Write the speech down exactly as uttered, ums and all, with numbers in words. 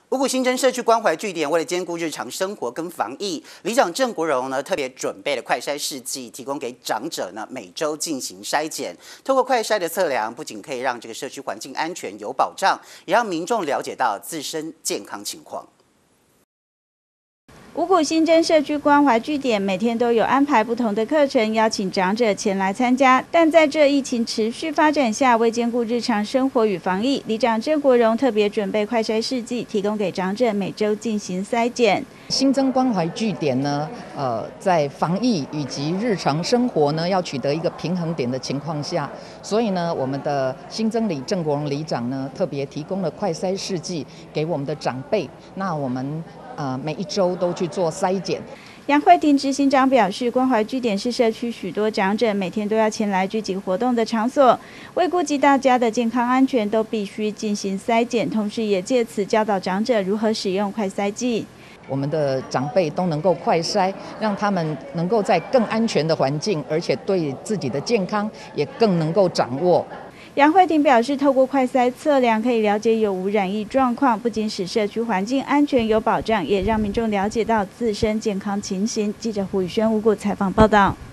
五股新增社区关怀据点，为了兼顾日常生活跟防疫，里长郑国荣呢特别准备了快筛试剂，提供给长者呢每周进行筛检。透过快筛的测量，不仅可以让这个社区环境安全有保障，也让民众了解到自身健康情况。 五股新增社区关怀据点每天都有安排不同的课程，邀请长者前来参加。但在这疫情持续发展下，为兼顾日常生活与防疫，里长郑国荣特别准备快筛试剂，提供给长者每周进行筛检。 新增关怀据点呢，呃，在防疫以及日常生活呢，要取得一个平衡点的情况下，所以呢，我们的新增里郑国荣里长呢，特别提供了快筛试剂给我们的长辈。那我们 呃，每一周都去做筛检。 杨惠婷执行长表示，关怀据点是社区许多长者每天都要前来聚集活动的场所，为顾及大家的健康安全，都必须进行筛检，同时也借此教导长者如何使用快筛剂。 我们的长辈都能够快筛，让他们能够在更安全的环境，而且对自己的健康也更能够掌握。 杨惠婷表示，透过快筛测量，可以了解有无染疫状况，不仅使社区环境安全有保障，也让民众了解到自身健康情形。记者胡宇轩五股采访报道。